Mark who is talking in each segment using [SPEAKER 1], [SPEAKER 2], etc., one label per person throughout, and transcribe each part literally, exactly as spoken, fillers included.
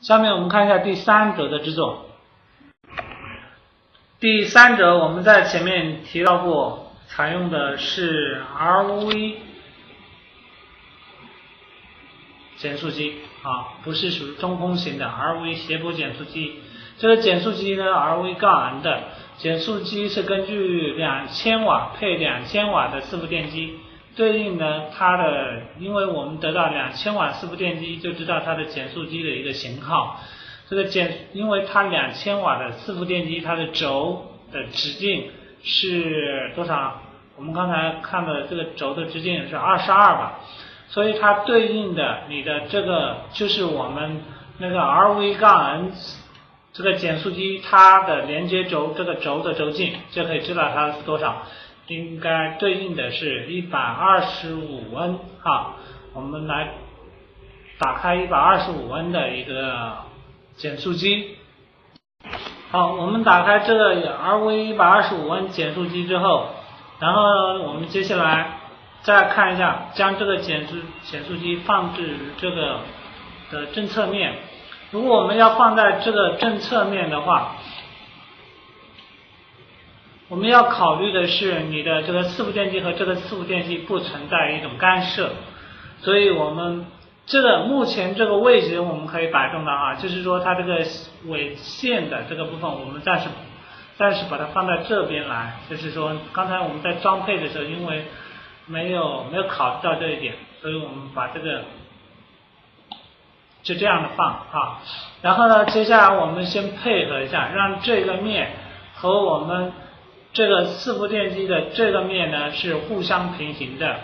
[SPEAKER 1] 下面我们看一下第三轴的制作。第三轴我们在前面提到过，采用的是 R O V 减速机啊，不是属于中空型的 R O V 斜波减速机。这个减速机呢 ，R O V 杠 N 的减速机是根据两千瓦配两千瓦的伺服电机。对应呢，它的，因为我们得到两千瓦伺服电机，就知道它的减速机的一个型号。这个减，因为它两千瓦的伺服电机，它的轴的直径是多少？我们刚才看的这个轴的直径是二十二吧，所以它对应的你的这个就是我们那个 R O V 杠 N 这个减速机它的连接轴这个轴的轴径，就可以知道它是多少。应该对应的是一百二十五恩哈，我们来打开一百二十五恩的一个减速机。好，我们打开这个 R O V 一百二十五恩减速机之后，然后我们接下来再看一下，将这个减速减速机放置这个的正侧面。如果我们要放在这个正侧面的话，我们要考虑的是你的这个伺服电机和这个伺服电机不存在一种干涉，所以我们这个目前这个位置我们可以摆动的啊，就是说它这个尾线的这个部分我们暂时暂时把它放在这边来，就是说刚才我们在装配的时候因为没有没有考虑到这一点，所以我们把这个就这样的放啊，然后呢接下来我们先配合一下，让这个面和我们这个伺服电机的这个面呢是互相平行的，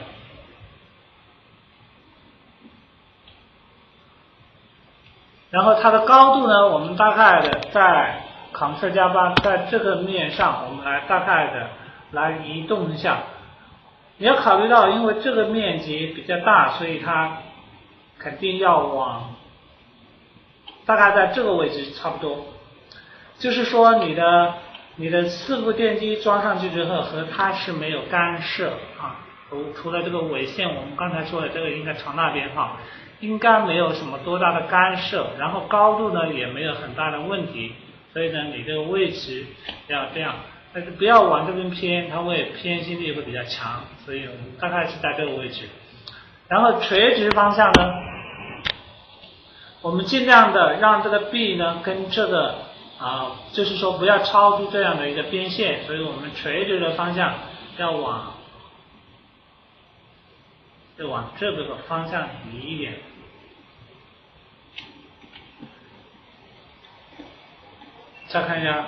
[SPEAKER 1] 然后它的高度呢，我们大概的在 Ctrl 加八，在这个面上，我们来大概的来移动一下。你要考虑到，因为这个面积比较大，所以它肯定要往大概在这个位置差不多。就是说你的。你的伺服电机装上去之后和它是没有干涉啊，除除了这个尾线我们刚才说的这个应该朝那边哈，应该没有什么多大的干涉，然后高度呢也没有很大的问题，所以呢你这个位置要这样，但是不要往这边偏，它会偏心力会比较强，所以我们大概是在这个位置。然后垂直方向呢，我们尽量的让这个臂呢跟这个啊，就是说不要超出这样的一个边线，所以我们垂直的方向要往，要往这个方向移一点。再看一下，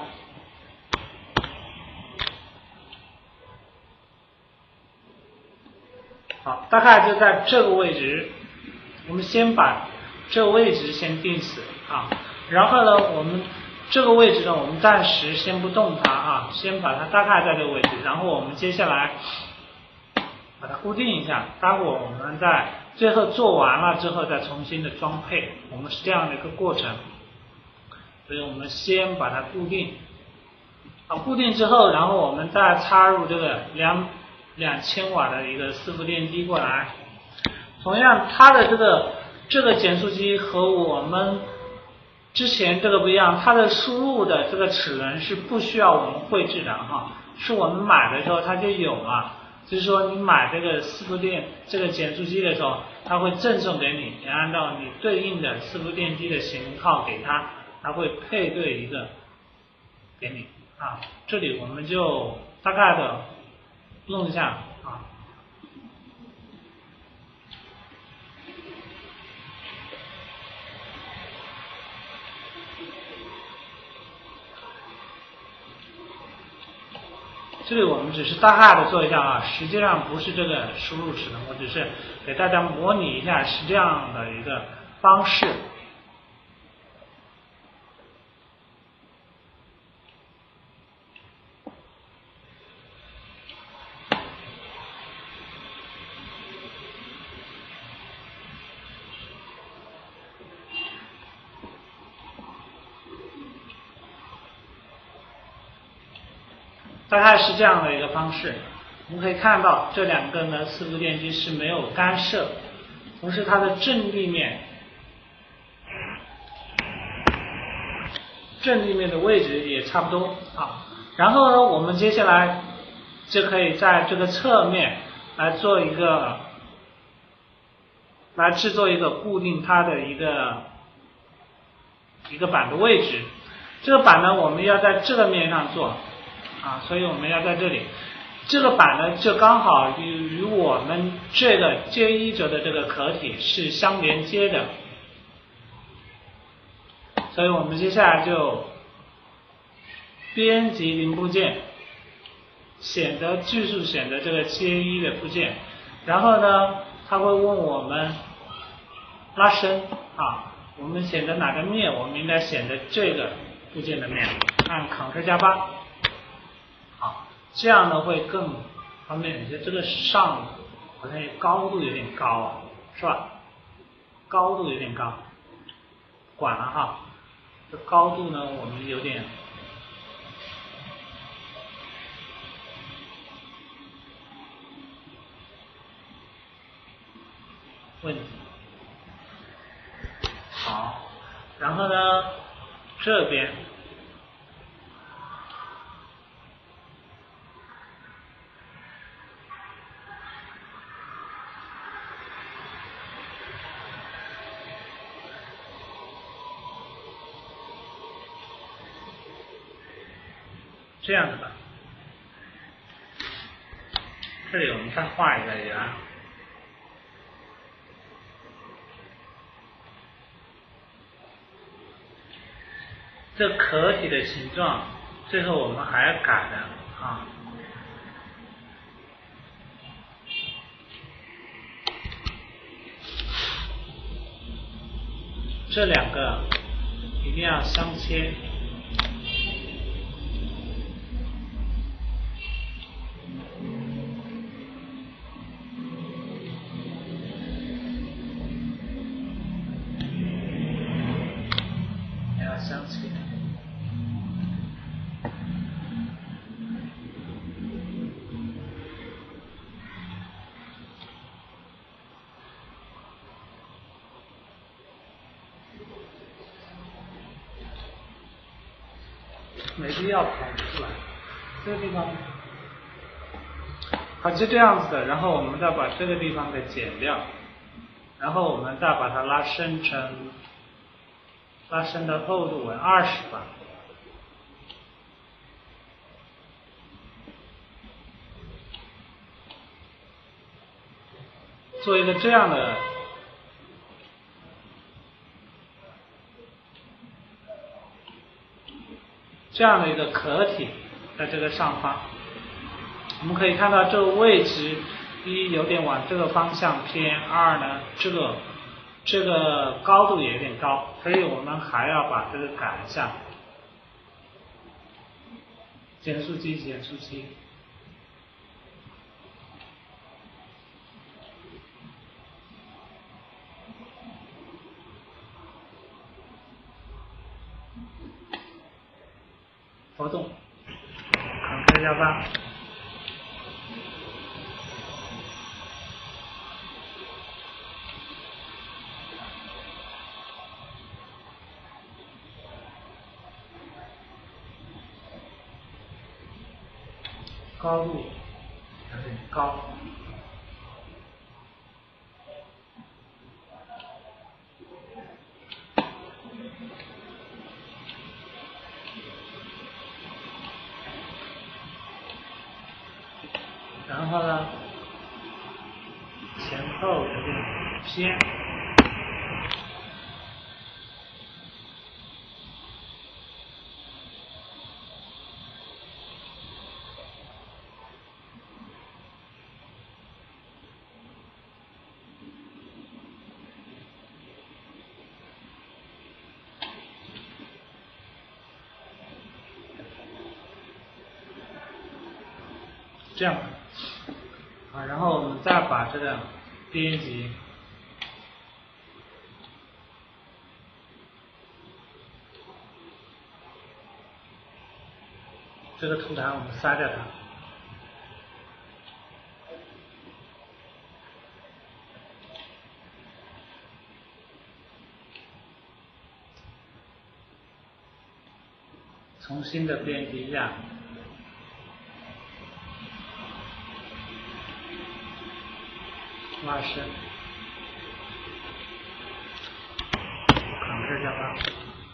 [SPEAKER 1] 好，大概就在这个位置，我们先把这个位置先定死啊，然后呢，我们这个位置呢，我们暂时先不动它啊，先把它大概在这个位置，然后我们接下来把它固定一下，待会儿我们在最后做完了之后再重新的装配，我们是这样的一个过程。所以我们先把它固定，好，固定之后，然后我们再插入这个两两千瓦的一个伺服电机过来。同样，它的这个这个减速机和我们之前这个不一样，它的输入的这个齿轮是不需要我们绘制的哈，是我们买的时候它就有了。就是说你买这个伺服电这个减速机的时候，它会赠送给你，你按照你对应的伺服电机的型号给它，它会配对一个给你啊。这里我们就大概的弄一下啊。这里我们只是大概的做一下啊，实际上不是这个输入齿轮，我只是给大家模拟一下是这样的一个方式。大概是这样的一个方式，我们可以看到这两个呢伺服电机是没有干涉，同时它的正立面正立面的位置也差不多啊。然后呢，我们接下来就可以在这个侧面来做一个，来制作一个固定它的一个一个板的位置。这个板呢，我们要在这个面上做啊，所以我们要在这里。这个板呢，就刚好与与我们这个接一轴的这个壳体是相连接的，所以我们接下来就编辑零部件，选择技术选择这个接一的部件，然后呢，他会问我们拉伸啊，我们选择哪个面，我们应该选择这个部件的面，按 Ctrl 加八，好，这样呢会更方便。你觉得这个上好像高度有点高啊，是吧？高度有点高，管了哈，这高度呢我们有点问题。好，然后呢，这边这样子吧，这里我们再画一个圆。这壳体的形状，最后我们还要改的啊。这两个一定要相切。要相切。没必要跑出来，这个地方好，就这样子的。然后我们再把这个地方给剪掉，然后我们再把它拉伸成拉伸的厚度为二十吧。做一个这样的这样的一个壳体，在这个上方，我们可以看到这个位置，一有点往这个方向偏，二呢这个这个高度也有点高，所以我们还要把这个改一下。减速机，减速机。活动 ，Ctrl 加八。高度有点高。然后呢，前后有点偏，这样。啊，然后我们再把这个编辑这个图档，我们删掉它。 重新的编辑一下。拉伸，扛着下巴。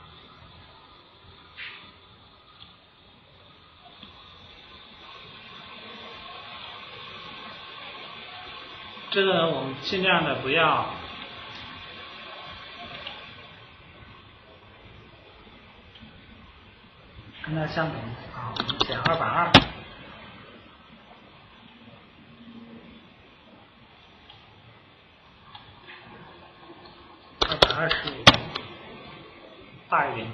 [SPEAKER 1] 这个我们尽量的不要跟它相同啊，我们减二百二。二十五，大一点。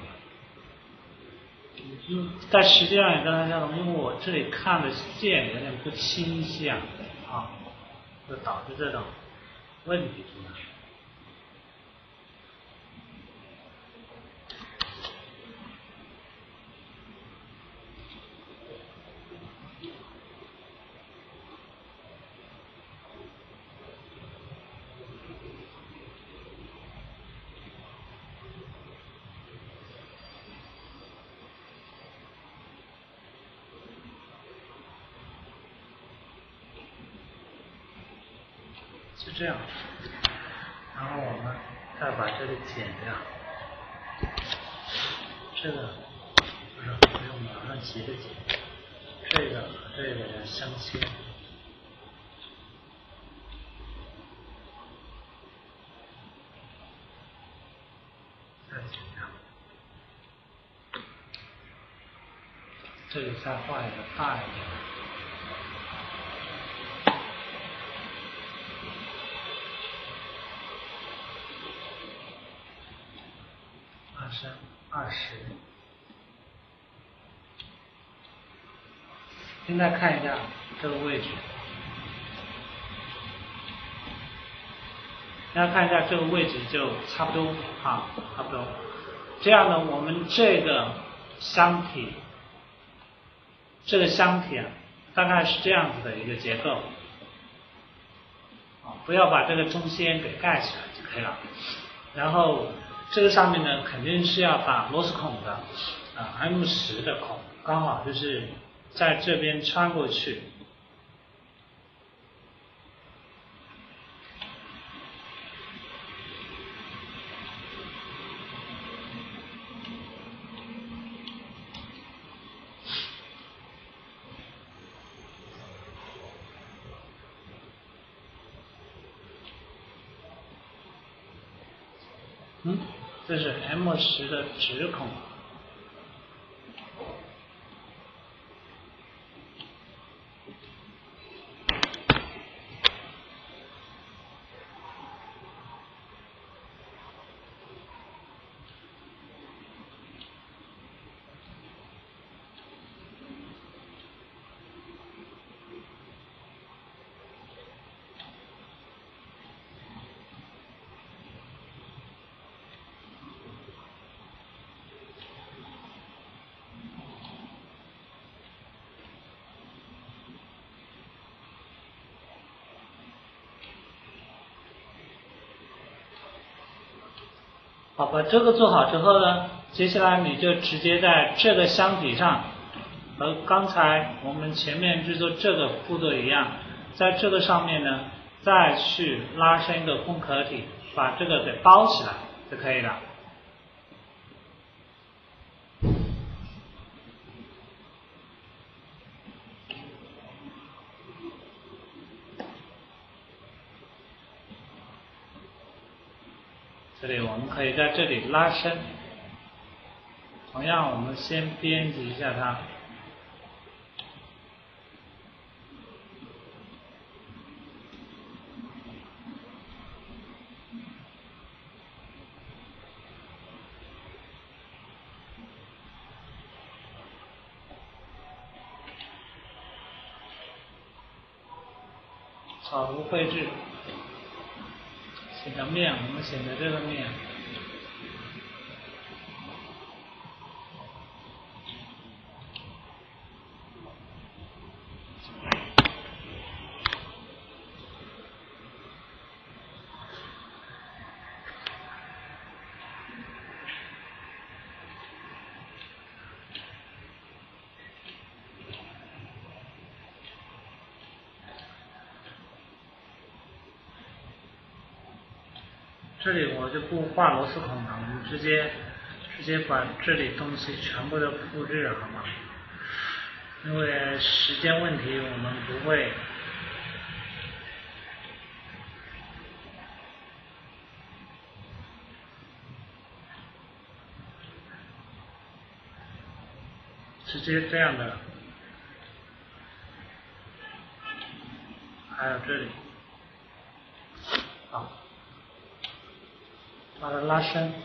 [SPEAKER 1] 嗯，但实际上也跟它相同，因为我这里看的线有点不清晰啊，啊，就导致这种问题出来。是这样，然后我们再把这个剪掉，这个不是不用马上急着剪，这个和这个要相切，再剪掉，这里再画一个大一点的。拉伸二十，现在看一下这个位置，大家看一下这个位置就差不多啊，差不多。这样呢，我们这个箱体，这个箱体啊，大概是这样子的一个结构啊，不要把这个中间给盖起来就可以了。然后这个上面呢，肯定是要打螺丝孔的，啊 M 十的孔，刚好就是在这边穿过去。嗯，这是 M 十的直孔。好，把这个做好之后呢，接下来你就直接在这个箱体上，和刚才我们前面制作这个步骤一样，在这个上面呢，再去拉伸一个空壳体，把这个给包起来就可以了。这里我们可以在这里拉伸，同样我们先编辑一下它，草图绘制，选择面，我们选择这个面。 这里我就不画螺丝孔了，我们直接直接把这里东西全部都复制，好吗？因为时间问题，我们不会。直接这样的，还有这里，好，把它拉伸，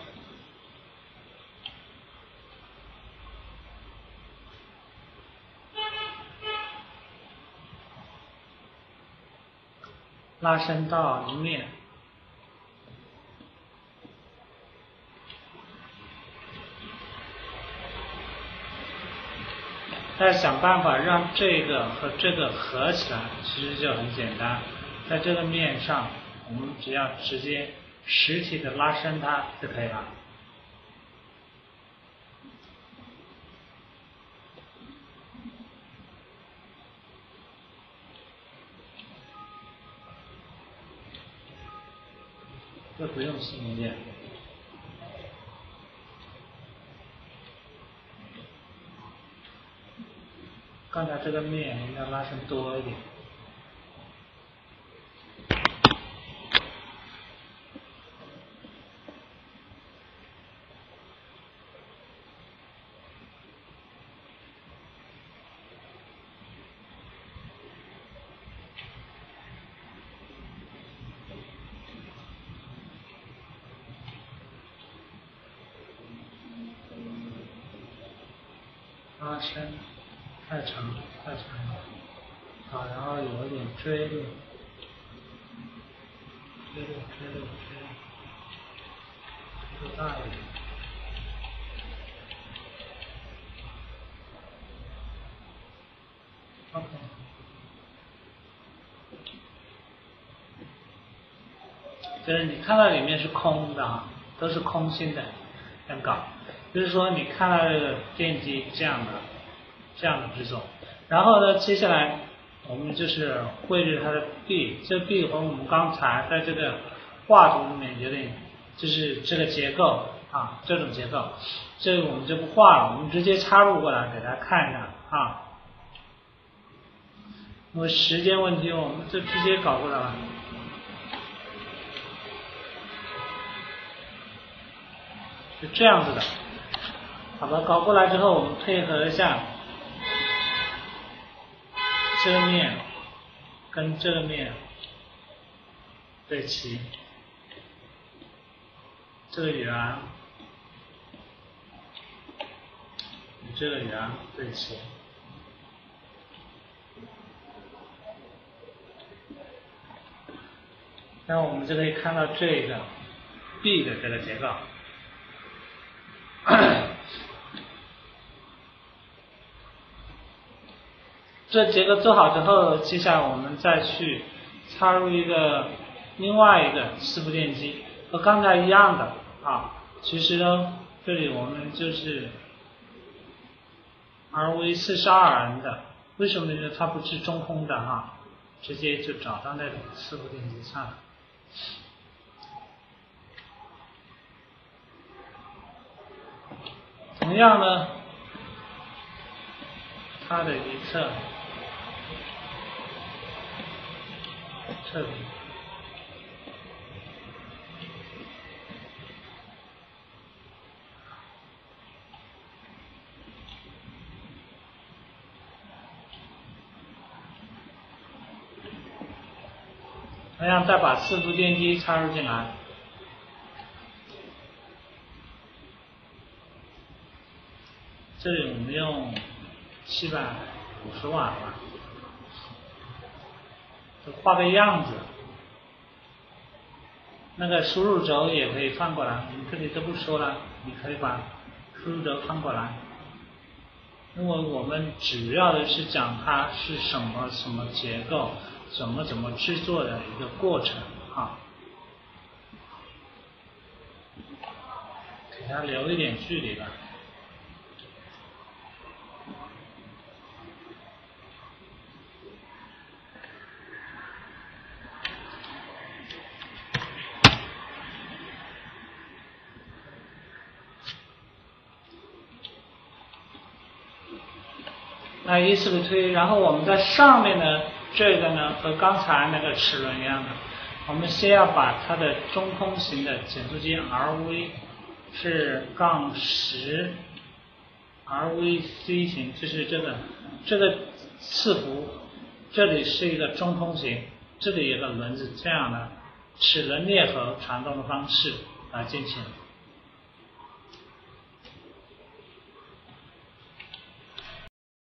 [SPEAKER 1] 拉伸到一面。再想办法让这个和这个合起来，其实就很简单。在这个面上，我们只要直接实体的拉伸它就可以了。这不用细零件。刚才这个面我们要拉伸多一点。拉伸太长太长了，好，然后有一点追力，追力追力追力，做大一点。OK， 就是你看到里面是空的啊，都是空心的，这样搞。就是说你看到这个电机这样的这样的制作，然后呢，接下来我们就是绘制它的臂，这臂和我们刚才在这个画图里面有点就是这个结构啊，这种结构，这个我们就不画了，我们直接插入过来给大家看一下啊。因为时间问题，我们就直接搞过来了。是这样子的，好吧，搞过来之后，我们配合一下这个面跟这个面对齐，这个圆与这个圆对齐。那我们就可以看到这个 B 的这个结构。这结构做好之后，接下来我们再去插入一个另外一个伺服电机，和刚才一样的啊。其实呢，这里我们就是 R V 四十二 N 的，为什么呢？它不是中空的哈，直接就找到那种伺服电机上。同样呢，它的一侧侧边，同样再把伺服电机插入进来。这里我们用七百五十瓦吧，就画个样子。那个输入轴也可以翻过来，我们这里都不说了，你可以把输入轴翻过来。因为我们主要的是讲它是什么什么结构，怎么怎么制作的一个过程啊，给它留一点距离吧。 那以此类推，然后我们在上面呢，这个呢和刚才那个齿轮一样的，我们先要把它的中空型的减速机 R V 是杠十 R V C 型，就是这个这个次幅，这里是一个中空型，这里有个轮子，这样的齿轮裂合传动的方式来进行。